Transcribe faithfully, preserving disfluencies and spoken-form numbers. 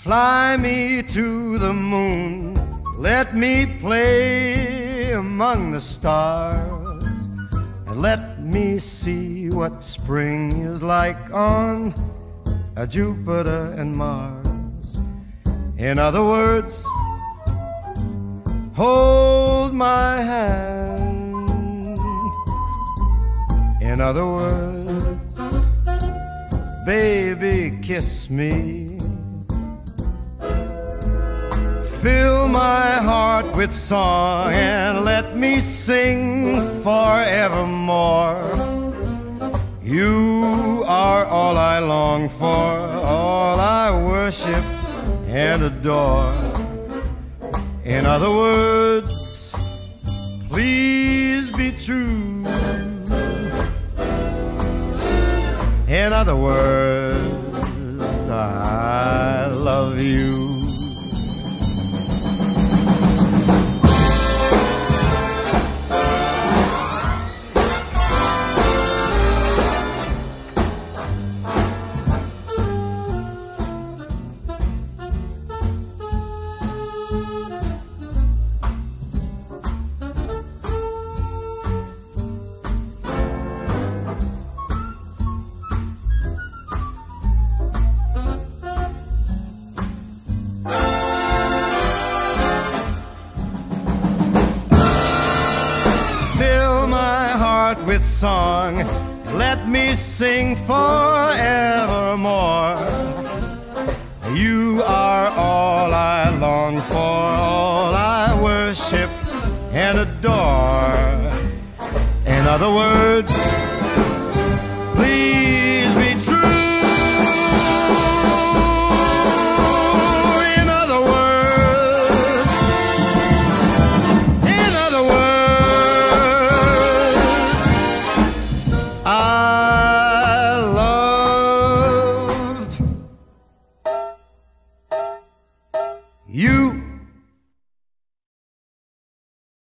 Fly me to the moon, let me play among the stars, and let me see what spring is like on a Jupiter and Mars. In other words, hold my hand. In other words, baby, kiss me. Fill my heart with song and let me sing forevermore. You are all I long for, all I worship and adore. In other words, please be true. In other words, I love you. With song, let me sing forevermore. You are all I long for, all I worship and adore. In other words, please be true. In other words, in other words, I love you.